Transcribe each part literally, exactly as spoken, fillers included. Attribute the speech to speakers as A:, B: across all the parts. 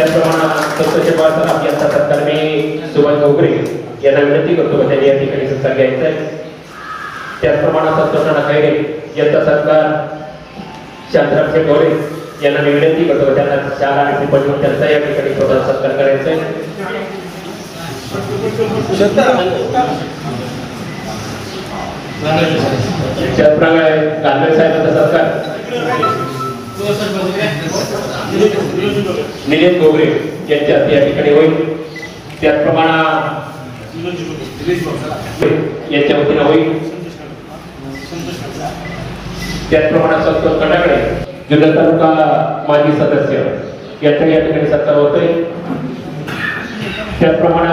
A: त्याचप्रमाणे संतोष बाळासाहेब यांचा सत्कार मी सुभाष घोगरे यांना विनंती करतो त्यांनी या ठिकाणी सत्कार घ्यायचा आहे। त्याचप्रमाणे संतोष खैरे यांचा सत्कार शांतराम शेटोरे यांना मी विनंती करतो त्यांना चार आणि पटवून त्यांचा या ठिकाणी स्वतः सत्कार करायचा आहे। त्याचप्रमाणे गांधळे साहेबांचा सत्कार निलेश घोगरे यांच्या या ठिकाणी होईल। त्याचप्रमाणे यांच्या वतीने होईल। त्याचप्रमाणे संतोष कटाकडे जुन्नर तालुका माजी सदस्य यांच्या या ठिकाणी सत्कार होतोय। त्याचप्रमाणे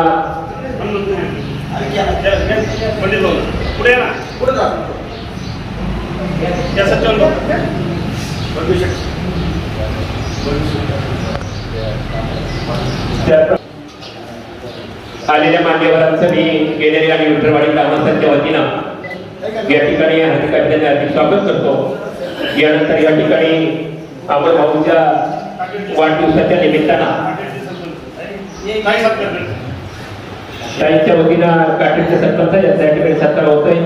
A: आलेल्या मान्यवरांचं मी गेलेले आणि विठ्ठलवाडी ग्रामस्थांच्या वतीनं या ठिकाणी हार्दिक हार्दिक स्वागत करतो। यानंतर या ठिकाणी अमर भाऊच्या वाढदिवसाच्या निमित्तानं ताईंच्या वतीनं काटेच्या सरपंच यांचा या ठिकाणी सत्कार होतोय।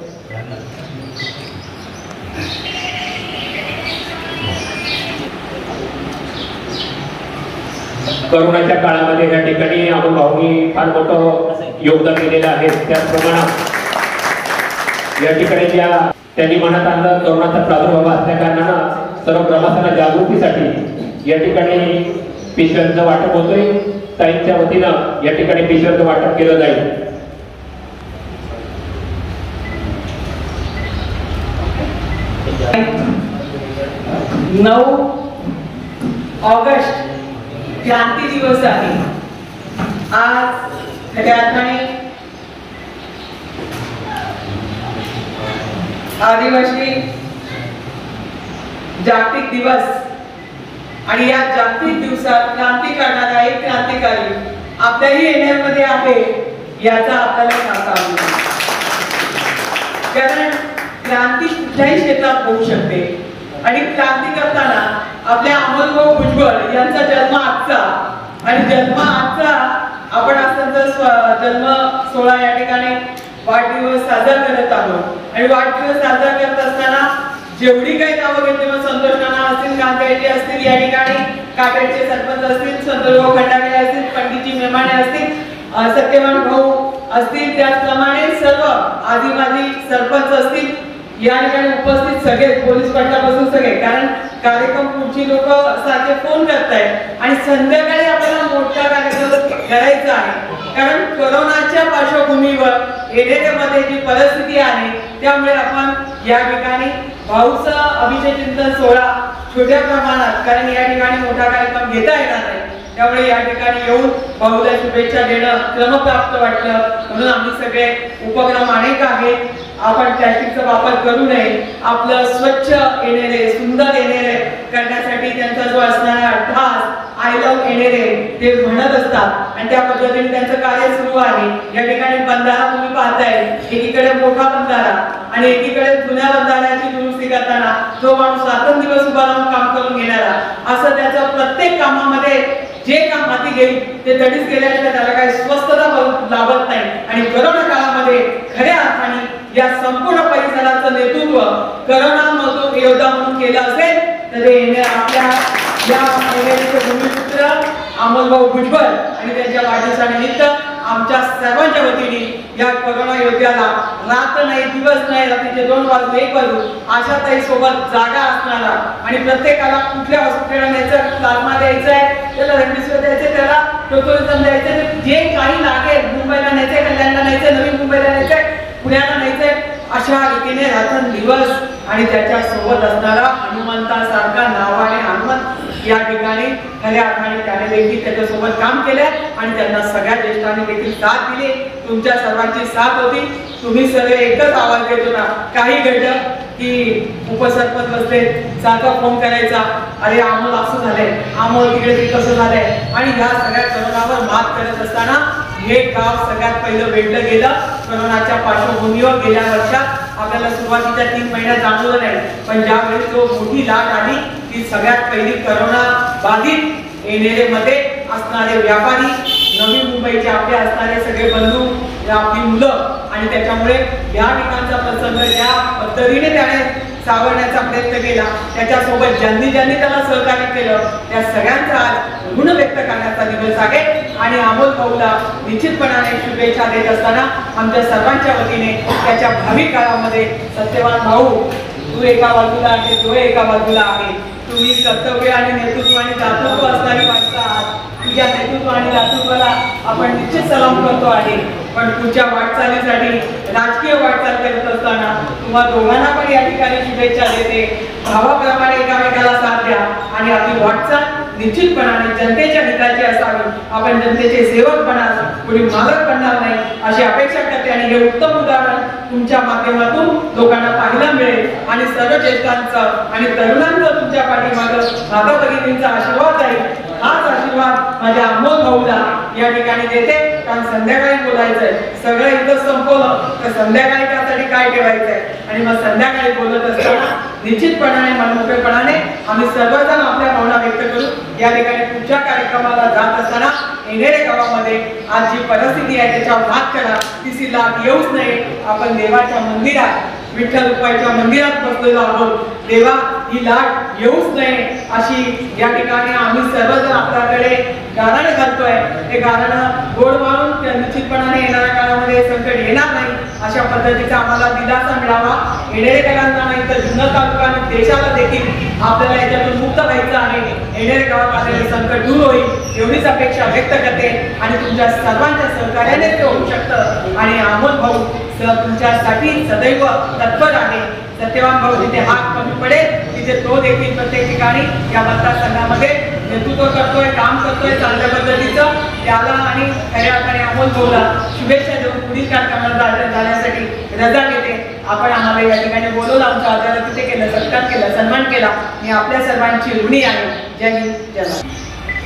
A: करोनाच्या काळामध्ये या ठिकाणी अमर भाऊंनी फार मोठं योगदान दिलेलं आहे। त्याचप्रमाणे या ठिकाणी ज्या त्यांनी मनात आणलं करोनाचा प्रादुर्भाव असल्या कारणानं सर्व ग्रामस्थांना जागृतीसाठी या ठिकाणी पिशव्यांचं वाटप होतोय। ताईंच्या वतीनं या ठिकाणी पिशव्यांचं वाटप केलं जाईल।
B: नऊ ऑगस्ट क्रांती दिवस आहे। आज खऱ्या अर्थाने आदिवासी जागतिक दिवस आणि या जागतिक दिवसात क्रांती करणारा एक क्रांतिकारी आपल्याही येण्यामध्ये आहे याचा आपल्याला सांगता कारण क्रांती कुठल्याही क्षेत्रात होऊ शकते आणि क्रांती करताना आपल्या अमोलभाऊ भुजबळ यांचा जन्म आजचा आणि जन्म आजचा आपण असताना जन्म सोहळा या ठिकाणी वाढदिवस साजरा करत आहोत आणि वाढदिवस साजरा करत असताना जेवढी काही नावं घेतली मग संतोष नाना असतील, कांदळेचे असतील, या ठिकाणी काटेचे सरपंच असतील, संतोषभाऊ खंडागळे असतील, पंडितजी मेमाणे असतील, सत्यवान भाऊ असतील, त्याचप्रमाणे सर्व आदिवासी सरपंच असतील, या ठिकाणी उपस्थित सगळे पोलीस पाटलापासून सगळे, कारण कार्यक्रम पुढची लोक सारखे फोन करतायत आणि संध्याकाळी आपल्याला मोठा कार्यक्रम करायचा आहे कारण कोरोनाच्या पार्श्वभूमीवर एरियामध्ये जी परिस्थिती आहे त्यामुळे आपण या ठिकाणी भाऊचा अभिषेक चिंतन सोहळा छोट्या प्रमाणात कारण या ठिकाणी मोठा कार्यक्रम घेता येणार नाही त्यामुळे या ठिकाणी येऊन भाऊला शुभेच्छा देणं क्रमप्राप्त वाटलं म्हणून आम्ही सगळे उपक्रम अनेक आहेत आपण प्लास्टिकचा वापर करू नये आपलं स्वच्छ येणारे सुंदर येणारे करण्यासाठी त्यांचा जो असणारा ढास आय लव्ह येणारे ते म्हणत असतात आणि त्या पद्धतीने त्यांचं कार्य सुरू आहे या ठिकाणी बंधारा तुम्ही पाहताय एकीकडे मोठा बंधारा आणि एकीकडे जुन्या बंधाऱ्याची दुरुस्ती करताना जो माणूस रात्रंदिवस उभा राहून काम करून घेणारा असं त्याचं प्रत्येक कामामध्ये जे काम हाती घेईल ते तडीच गेल्याशिवाय त्याला काही स्वस्थता लाभत नाही आणि कोरोना काळामध्ये खऱ्या अर्थाने या संपूर्ण परिसराचं नेतृत्व कोरोना योद्धा म्हणून केलं असेल तर हे आपल्या या भूमिपुत्र अमोलभाऊ भुजबळ आणि त्यांच्या वाढदिवसानिमित्त आमच्या सर्वांच्या वतीने या कोरोना योद्ध्याला रात्र नाही दिवस नाही रात्रीचे दोन वाजू एक वाजू आशाताई सोबत जागा असणारा आणि प्रत्येकाला कुठल्या हॉस्पिटलला न्यायचं प्लाझ्मा द्यायचा आहे त्याला रेमडेसिवीर द्यायचं त्याला टोटोलिझम द्यायचं जे काही लागेल मुंबईला न्यायचंय कल्याणला न्यायचंय नवी मुंबईला न्यायचंय पुण्याला न्यायचंय अशा रीतीने रात्रंदिवस आणि त्याच्या सोबत असणारा हनुमंतासारखा नावाने हनुमंत या ठिकाणी खऱ्या अर्थाने त्याने देखील त्याच्यासोबत काम केले आणि त्यांना सगळ्या ज्येष्ठांनी देखील साथ दिली तुमच्या सर्वांची साथ होती तुम्ही सर्व एकच आवाज देत होता काही घडलं की उपसरपंच बसले सारखा फोन करायचा अरे अमोल असं झालंय अमोल तिकडे ते कसं झालंय आणि ह्या सगळ्या कोरोनावर मात करत असताना हे गाव सगळ्यात पहिलं वेढलं गेलं कोरोनाच्या पार्श्वभूमीवर गेल्या वर्षात आपल्याला सुरुवातीच्या तीन महिन्यात जाणवलं नाही पण ज्यावेळी तो मोठी लाट आली ती सगळ्यात पहिली कोरोना बाधित एनेरे मध्ये असणारे व्यापारी, नवी मुंबईचे आपले असणारे सगळे बंधू, आपली मुलं, आणि त्याच्यामुळे या ठिकाणचा प्रसंग ज्या पद्धतीने त्याने सावरण्याचा प्रयत्न केला, त्याच्यासोबत ज्यांनी ज्यांनी त्याला सहकार्य केलं त्या सगळ्यांचा आज ऋण व्यक्त करण्याचा दिवस आहे. आणि अमोल भाऊला निश्चितपणाने शुभेच्छा देत असताना आमच्या सर्वांच्या वतीने त्याच्या भावी काळामध्ये सत्यवान भाऊ, तू एका बाजूला आहे, तो एका बाजूला आहे, तुम्ही कर्तव्य आणि नेतृत्व आणि दातृत्व असणारी माणसं आहात. तुझ्या नेतृत्व आणि दातृत्वाला आपण निश्चित सलाम करतो आहे. पण तुझ्या वाटचालीसाठी राजकीय वाटचाल करत असताना तुम्हा दोघांना पण या ठिकाणी शुभेच्छा देते. भावाप्रमाणे एकामेकाला साथ द्या आणि आपली वाटचाल निश्चितपणाने जनतेच्या हिताची असावी. आपण जनतेचे सेवक बनाल, कोणी मालक बनणार नाही अशी अपेक्षा करते. आणि हे उत्तम उदाहरण तुमच्या माध्यमातून लोकांना पाहायला मिळेल. आणि सर्व ज्येष्ठांचं आणि तरुणांचं तुमच्या पाठीमागं माता भगिनींचा आशीर्वाद आहे. हाच आशीर्वाद माझ्या अमोल भाऊला या ठिकाणी देते. कारण संध्याकाळी बोलायचंय, सगळं इथं संपवलं तर संध्याकाळी त्यासाठी काय ठेवायचंय. आणि मग संध्याकाळी बोलत असताना निश्चितपणाने मनमोकळेपणाने आम्ही सर्वजण आपल्या भावना व्यक्त करू. या ठिकाणी पुढच्या कार्यक्रमाला जात असताना येणेरे गावामध्ये आज जी परिस्थिती आहे त्याच्यावर मात करा, तिची लाट येऊच नये. आपण देवाच्या मंदिरात, विठ्ठल रुपयाच्या मंदिरात बसलेलो आहोत. देवा, ही लाट येऊच नये अशी या ठिकाणी आम्ही सर्वजण आपल्याकडे गाणं घालतोय. ते गाणं गोड मारून निश्चितपणाने येणाऱ्या काळामध्ये संकट येणार नाही अशा पद्धतीचा आम्हाला दिलासा मिळावा. येणेरेकरांना नाही तर जुन्नर तालुका आणि देशाला देखील आपल्याला याच्यातून मुक्त व्हायचं आहे. येणेरे गावात आलेले संकट दूर होईल एवढीच अपेक्षा व्यक्त करते. आणि तुमच्या सर्वांच्या सहकार्याने ते होऊ शकतं. आणि अमोल भाऊ तुमच्यासाठी सदैव तत्पर आहे. सत्यवान भाऊ जिथे हात कमी पडेल तिथे तो देखील प्रत्येक ठिकाणी या मतदारसंघामध्ये नेतृत्व करतोय, काम करतोय चांगल्या पद्धतीचं. त्याला आणि खऱ्या अर्थाने अमोल भाऊला शुभेच्छा देऊन पुढील कार्यक्रमाला जाण्यासाठी रजा घेते. आपण आम्हाला या ठिकाणी बोलवलं, आमच्या आदराला तिथे केलं, सत्कार केला, सन्मान केला. मी आपल्या सर्वांची ऋणी आहे. जय हिंद, जय भारत.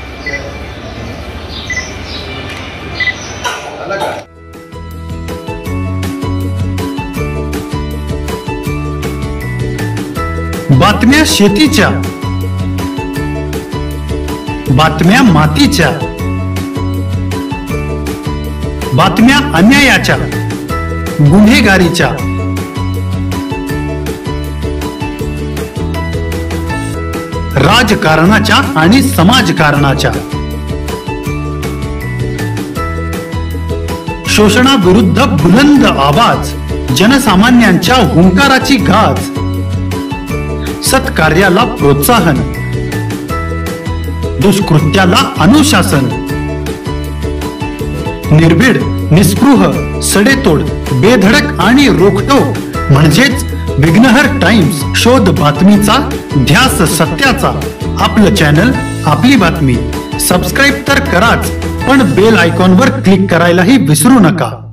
C: बातम्या शेतीच्या, बातम्या मातीच्या, बातम्या अन्यायाच्या, गुन्हेगारीच्या, राजकारणाच्या आणि समाजकारणाच्या, शोषणाविरुद्ध बुलंद आवाज, जनसामान्यांच्या हुंकाराची गाज, सत्कार्याला प्रोत्साहन, दुष्कृत्याला अनुशासन, निर्भीड, निस्पृह, सडेतोड, बेधडक आणि रोखटोक म्हणजेच विघ्नहर टाइम्स. शोध बातमीचा, ध्यास सत्याचा. आपलं चॅनल, आपली बातमी. सबस्क्राईब तर कराच, पण बेल आयकॉनवर क्लिक करायलाही विसरू नका.